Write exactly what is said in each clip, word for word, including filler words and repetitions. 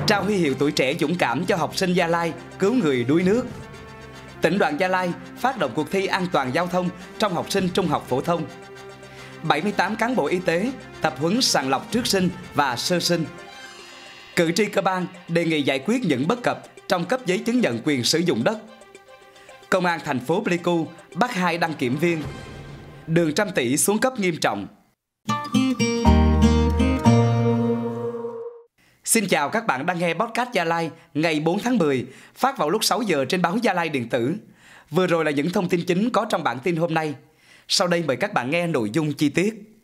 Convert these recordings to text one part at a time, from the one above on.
Trao huy hiệu tuổi trẻ dũng cảm cho học sinh Gia Lai cứu người đuối nước. Tỉnh đoàn Gia Lai phát động cuộc thi an toàn giao thông trong học sinh trung học phổ thông. bảy mươi tám cán bộ y tế tập huấn sàng lọc trước sinh và sơ sinh. Cử tri Cơ Bang đề nghị giải quyết những bất cập trong cấp giấy chứng nhận quyền sử dụng đất. Công an thành phố Pleiku bắt hai đăng kiểm viên. Đường trăm tỷ xuống cấp nghiêm trọng. Xin chào các bạn đang nghe podcast Gia Lai ngày bốn tháng mười, phát vào lúc sáu giờ trên báo Gia Lai điện tử. Vừa rồi là những thông tin chính có trong bản tin hôm nay. Sau đây mời các bạn nghe nội dung chi tiết.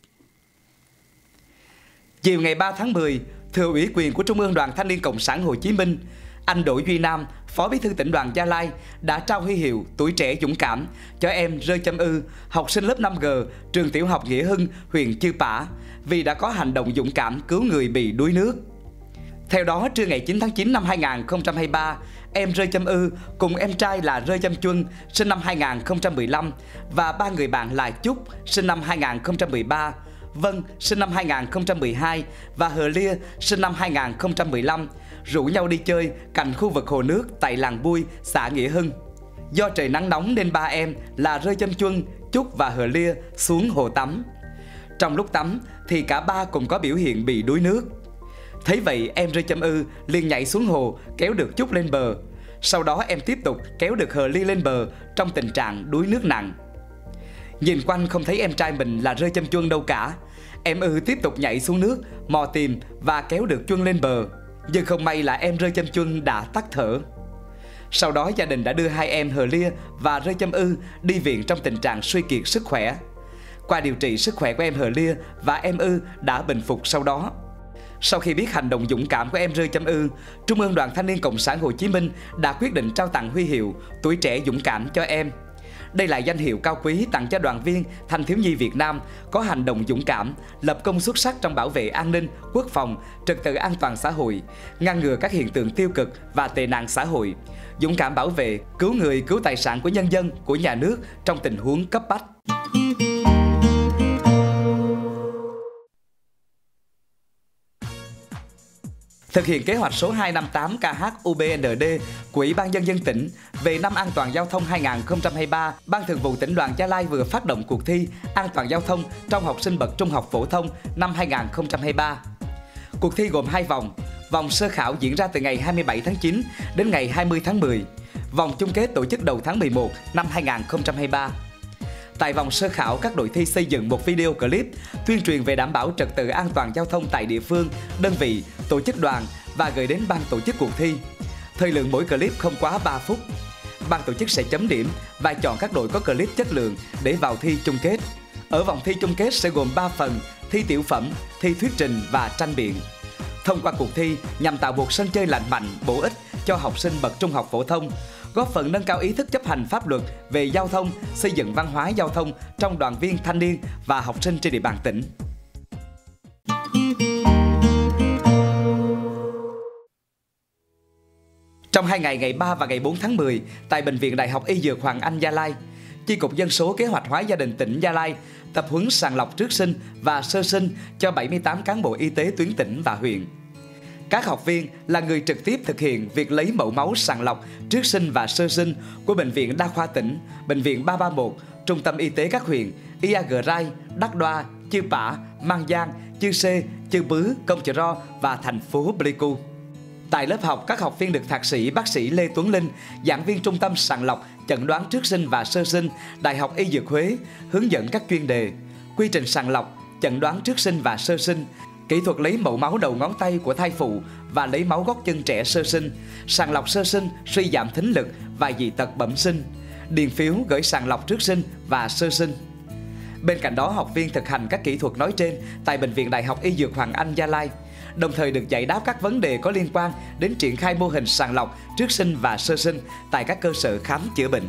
Chiều ngày ba tháng mười, thừa ủy quyền của Trung ương Đoàn Thanh niên Cộng sản Hồ Chí Minh, anh Đỗ Duy Nam, Phó Bí thư tỉnh đoàn Gia Lai đã trao huy hiệu tuổi trẻ dũng cảm cho em Rơ Châm Ư, học sinh lớp năm G, trường tiểu học Nghĩa Hưng, huyện Chư Pả, vì đã có hành động dũng cảm cứu người bị đuối nước. Theo đó, trưa ngày chín tháng chín năm hai nghìn không trăm hai mươi ba, em Rơ Châm Ư cùng em trai là Rơ Châm Chuân sinh năm hai nghìn không trăm mười lăm và ba người bạn là Chúc sinh năm hai nghìn không trăm mười ba, Vân sinh năm hai nghìn không trăm mười hai và Hờ Lia sinh năm hai nghìn không trăm mười lăm rủ nhau đi chơi cạnh khu vực hồ nước tại làng Bui, xã Nghĩa Hưng. Do trời nắng nóng nên ba em là Rơ Châm Chuân, Chúc và Hờ Lia xuống hồ tắm. Trong lúc tắm thì cả ba cùng có biểu hiện bị đuối nước. Thấy vậy, em Rơ Châm Ư liền nhảy xuống hồ kéo được Chúc lên bờ. Sau đó em tiếp tục kéo được Hờ Lia lên bờ trong tình trạng đuối nước nặng. Nhìn quanh không thấy em trai mình là Rơ Châm Chuân đâu cả. Em Ư tiếp tục nhảy xuống nước, mò tìm và kéo được Chuân lên bờ. Nhưng không may là em Rơ Châm Chuân đã tắt thở. Sau đó gia đình đã đưa hai em Hờ Lia và Rơ Châm Ư đi viện trong tình trạng suy kiệt sức khỏe. Qua điều trị, sức khỏe của em Hờ Lia và em Ư đã bình phục sau đó. Sau khi biết hành động dũng cảm của em Rơ Châm Ư, Trung ương Đoàn Thanh niên Cộng sản Hồ Chí Minh đã quyết định trao tặng huy hiệu tuổi trẻ dũng cảm cho em. Đây là danh hiệu cao quý tặng cho đoàn viên thanh thiếu nhi Việt Nam có hành động dũng cảm, lập công xuất sắc trong bảo vệ an ninh, quốc phòng, trật tự an toàn xã hội, ngăn ngừa các hiện tượng tiêu cực và tệ nạn xã hội, dũng cảm bảo vệ, cứu người, cứu tài sản của nhân dân, của nhà nước trong tình huống cấp bách. Thực hiện kế hoạch số hai năm tám K H U B N D của Ủy ban Nhân dân tỉnh về năm an toàn giao thông hai nghìn không trăm hai mươi ba, Ban Thường vụ Tỉnh đoàn Gia Lai vừa phát động cuộc thi an toàn giao thông trong học sinh bậc trung học phổ thông năm hai nghìn không trăm hai mươi ba. Cuộc thi gồm hai vòng. Vòng sơ khảo diễn ra từ ngày hai mươi bảy tháng chín đến ngày hai mươi tháng mười. Vòng chung kết tổ chức đầu tháng mười một năm hai nghìn không trăm hai mươi ba. Tại vòng sơ khảo, các đội thi xây dựng một video clip tuyên truyền về đảm bảo trật tự an toàn giao thông tại địa phương, đơn vị, tổ chức đoàn và gửi đến ban tổ chức cuộc thi. Thời lượng mỗi clip không quá ba phút. Ban tổ chức sẽ chấm điểm và chọn các đội có clip chất lượng để vào thi chung kết. Ở vòng thi chung kết sẽ gồm ba phần: thi tiểu phẩm, thi thuyết trình và tranh biện. Thông qua cuộc thi nhằm tạo một sân chơi lành mạnh, bổ ích cho học sinh bậc trung học phổ thông, góp phần nâng cao ý thức chấp hành pháp luật về giao thông, xây dựng văn hóa giao thông trong đoàn viên thanh niên và học sinh trên địa bàn tỉnh. Trong hai ngày ngày ba và ngày bốn tháng mười, tại Bệnh viện Đại học Y Dược Hoàng Anh Gia Lai, Chi cục Dân số Kế hoạch hóa gia đình tỉnh Gia Lai tập huấn sàng lọc trước sinh và sơ sinh cho bảy mươi tám cán bộ y tế tuyến tỉnh và huyện. Các học viên là người trực tiếp thực hiện việc lấy mẫu máu sàng lọc trước sinh và sơ sinh của Bệnh viện Đa khoa tỉnh, Bệnh viện ba ba mốt, Trung tâm Y tế các huyện Ia Gờ Rai, Đắc Đoa, Chư Pả, Mang Giang, Chư Sê, Chư Bứ, Công Chợ Ro và thành phố Pleiku. Tại lớp học, các học viên được Thạc sĩ bác sĩ Lê Tuấn Linh, giảng viên Trung tâm sàng lọc, chẩn đoán trước sinh và sơ sinh, Đại học Y Dược Huế, hướng dẫn các chuyên đề, quy trình sàng lọc, chẩn đoán trước sinh và sơ sinh, kỹ thuật lấy mẫu máu đầu ngón tay của thai phụ và lấy máu gót chân trẻ sơ sinh, sàng lọc sơ sinh, suy giảm thính lực và dị tật bẩm sinh, điền phiếu gửi sàng lọc trước sinh và sơ sinh. Bên cạnh đó, học viên thực hành các kỹ thuật nói trên tại Bệnh viện Đại học Y Dược Hoàng Anh Gia Lai, đồng thời được giải đáp các vấn đề có liên quan đến triển khai mô hình sàng lọc trước sinh và sơ sinh tại các cơ sở khám chữa bệnh.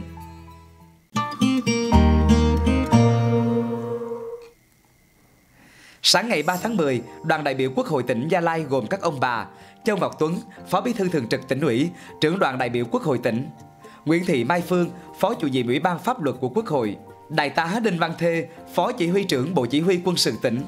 Sáng ngày ba tháng mười, đoàn đại biểu Quốc hội tỉnh Gia Lai gồm các ông bà Châu Ngọc Tuấn, Phó Bí thư Thường trực Tỉnh ủy, trưởng đoàn đại biểu Quốc hội tỉnh, Nguyễn Thị Mai Phương, Phó chủ nhiệm Ủy ban Pháp luật của Quốc hội, Đại tá Đinh Văn Thê, Phó Chỉ huy trưởng Bộ Chỉ huy Quân sự tỉnh,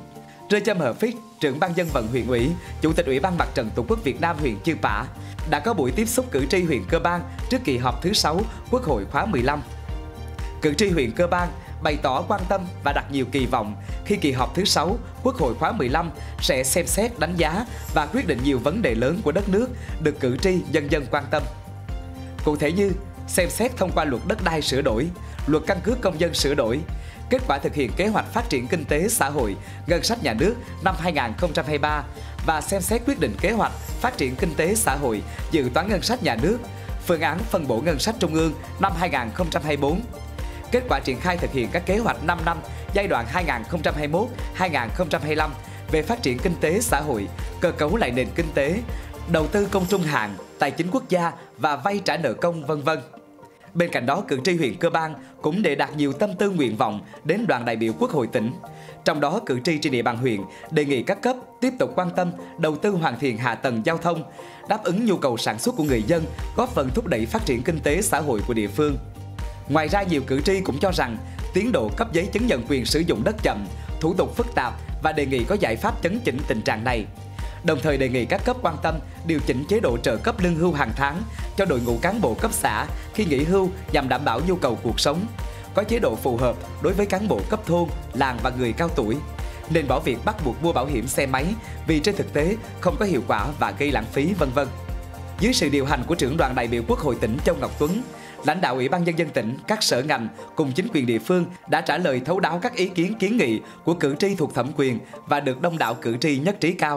Rơ Châm Hờ Phích, trưởng ban dân vận huyện ủy, Chủ tịch Ủy ban Mặt trận Tổ quốc Việt Nam huyện Chư Pả đã có buổi tiếp xúc cử tri huyện Cơ Bang trước kỳ họp thứ sáu Quốc hội khóa mười lăm. Cử tri huyện Cơ Bang bày tỏ quan tâm và đặt nhiều kỳ vọng khi kỳ họp thứ sáu Quốc hội khóa mười lăm sẽ xem xét, đánh giá và quyết định nhiều vấn đề lớn của đất nước được cử tri nhân dân quan tâm. Cụ thể như xem xét thông qua luật đất đai sửa đổi, luật căn cước công dân sửa đổi, kết quả thực hiện kế hoạch phát triển kinh tế xã hội, ngân sách nhà nước năm hai nghìn không trăm hai mươi ba và xem xét quyết định kế hoạch phát triển kinh tế xã hội, dự toán ngân sách nhà nước, phương án phân bổ ngân sách trung ương năm hai nghìn không trăm hai mươi tư, kết quả triển khai thực hiện các kế hoạch năm năm giai đoạn hai nghìn không trăm hai mươi mốt đến hai nghìn không trăm hai mươi lăm về phát triển kinh tế xã hội, cơ cấu lại nền kinh tế, đầu tư công trung hạn, tài chính quốc gia và vay trả nợ công, vân vân. Bên cạnh đó, cử tri huyện Cơ Bang cũng đề đạt nhiều tâm tư nguyện vọng đến đoàn đại biểu Quốc hội tỉnh. Trong đó, cử tri trên địa bàn huyện đề nghị các cấp tiếp tục quan tâm đầu tư hoàn thiện hạ tầng giao thông, đáp ứng nhu cầu sản xuất của người dân, góp phần thúc đẩy phát triển kinh tế xã hội của địa phương. Ngoài ra, nhiều cử tri cũng cho rằng tiến độ cấp giấy chứng nhận quyền sử dụng đất chậm, thủ tục phức tạp và đề nghị có giải pháp chấn chỉnh tình trạng này. Đồng thời đề nghị các cấp quan tâm điều chỉnh chế độ trợ cấp lương hưu hàng tháng cho đội ngũ cán bộ cấp xã khi nghỉ hưu nhằm đảm bảo nhu cầu cuộc sống, có chế độ phù hợp đối với cán bộ cấp thôn, làng và người cao tuổi, nên bỏ việc bắt buộc mua bảo hiểm xe máy vì trên thực tế không có hiệu quả và gây lãng phí, vân vân. Dưới sự điều hành của trưởng đoàn đại biểu Quốc hội tỉnh Châu Ngọc Tuấn, lãnh đạo Ủy ban Nhân dân tỉnh, các sở ngành cùng chính quyền địa phương đã trả lời thấu đáo các ý kiến kiến nghị của cử tri thuộc thẩm quyền và được đông đảo cử tri nhất trí cao.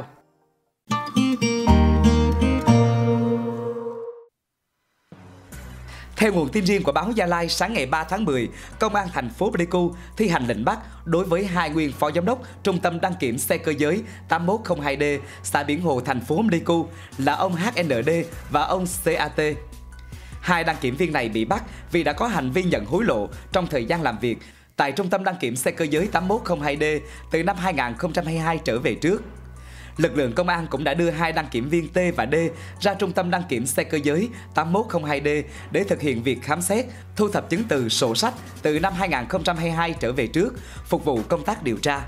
Theo nguồn tin riêng của báo Gia Lai, sáng ngày ba tháng mười, Công an thành phố Pleiku thi hành lệnh bắt đối với hai nguyên phó giám đốc Trung tâm đăng kiểm xe cơ giới tám mốt không hai D, xã Biển Hồ, thành phố Pleiku là ông H N D và ông C A T. Hai đăng kiểm viên này bị bắt vì đã có hành vi nhận hối lộ trong thời gian làm việc tại Trung tâm đăng kiểm xe cơ giới tám mốt không hai D từ năm hai nghìn không trăm hai mươi hai trở về trước. Lực lượng công an cũng đã đưa hai đăng kiểm viên T và D ra Trung tâm đăng kiểm xe cơ giới tám mốt không hai D để thực hiện việc khám xét, thu thập chứng từ, sổ sách từ năm hai nghìn không trăm hai mươi hai trở về trước, phục vụ công tác điều tra.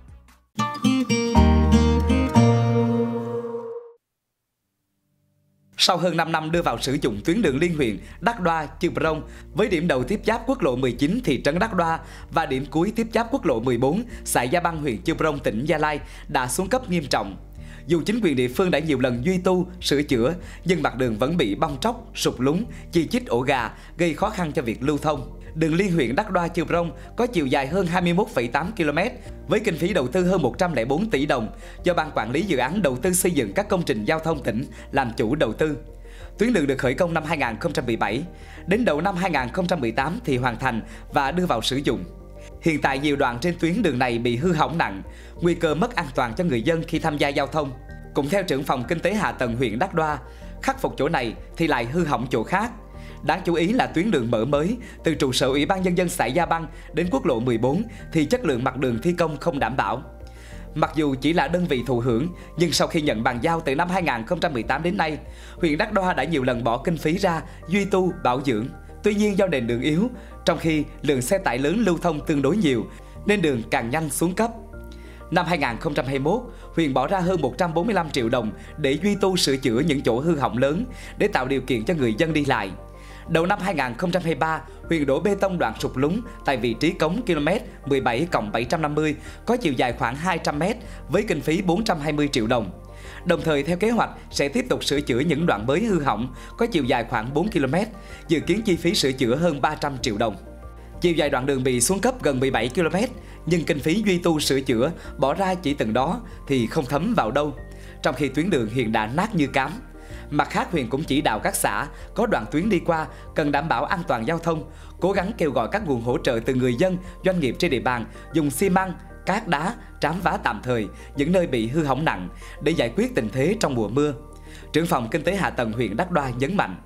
Sau hơn năm năm đưa vào sử dụng tuyến đường liên huyện Đắk Đoa - Chư Prong với điểm đầu tiếp giáp quốc lộ mười chín thị trấn Đắk Đoa và điểm cuối tiếp giáp quốc lộ mười bốn xã Gia Băng, huyện Chư Prong, tỉnh Gia Lai đã xuống cấp nghiêm trọng. Dù chính quyền địa phương đã nhiều lần duy tu, sửa chữa, nhưng mặt đường vẫn bị bong tróc, sụt lún, chi chít ổ gà, gây khó khăn cho việc lưu thông. Đường liên huyện Đắk Đoa - Chư Prong có chiều dài hơn hai mươi mốt phẩy tám ki lô mét với kinh phí đầu tư hơn một trăm lẻ bốn tỷ đồng do Ban Quản lý Dự án Đầu tư xây dựng các công trình giao thông tỉnh làm chủ đầu tư. Tuyến đường được khởi công năm hai nghìn không trăm mười bảy, đến đầu năm hai nghìn không trăm mười tám thì hoàn thành và đưa vào sử dụng. Hiện tại nhiều đoạn trên tuyến đường này bị hư hỏng nặng, nguy cơ mất an toàn cho người dân khi tham gia giao thông. Cũng theo trưởng phòng kinh tế hạ tầng huyện Đắk Đoa, khắc phục chỗ này thì lại hư hỏng chỗ khác. Đáng chú ý là tuyến đường mở mới từ trụ sở Ủy ban Nhân dân xã Gia Băng đến quốc lộ mười bốn thì chất lượng mặt đường thi công không đảm bảo. Mặc dù chỉ là đơn vị thụ hưởng, nhưng sau khi nhận bàn giao từ năm hai nghìn không trăm mười tám đến nay, huyện Đắk Đoa đã nhiều lần bỏ kinh phí ra duy tu, bảo dưỡng. Tuy nhiên do nền đường yếu, trong khi lượng xe tải lớn lưu thông tương đối nhiều, nên đường càng nhanh xuống cấp. Năm hai nghìn không trăm hai mươi mốt, huyện bỏ ra hơn một trăm bốn mươi lăm triệu đồng để duy tu sửa chữa những chỗ hư hỏng lớn để tạo điều kiện cho người dân đi lại. Đầu năm hai nghìn không trăm hai mươi ba, huyện đổ bê tông đoạn sụt lún tại vị trí cống km mười bảy cộng bảy trăm năm mươi có chiều dài khoảng hai trăm mét với kinh phí bốn trăm hai mươi triệu đồng. Đồng thời theo kế hoạch sẽ tiếp tục sửa chữa những đoạn mới hư hỏng có chiều dài khoảng bốn ki lô mét, dự kiến chi phí sửa chữa hơn ba trăm triệu đồng. Chiều dài đoạn đường bị xuống cấp gần mười bảy ki lô mét, nhưng kinh phí duy tu sửa chữa bỏ ra chỉ từng đó thì không thấm vào đâu, trong khi tuyến đường hiện đã nát như cám. Mặt khác, huyện cũng chỉ đạo các xã có đoạn tuyến đi qua cần đảm bảo an toàn giao thông, cố gắng kêu gọi các nguồn hỗ trợ từ người dân, doanh nghiệp trên địa bàn dùng xi măng, cát đá, trám vá tạm thời những nơi bị hư hỏng nặng để giải quyết tình thế trong mùa mưa. Trưởng phòng kinh tế hạ tầng huyện Đắk Đoa nhấn mạnh.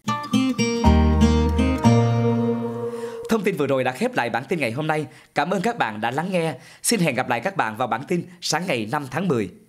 Thông tin vừa rồi đã khép lại bản tin ngày hôm nay. Cảm ơn các bạn đã lắng nghe. Xin hẹn gặp lại các bạn vào bản tin sáng ngày năm tháng mười.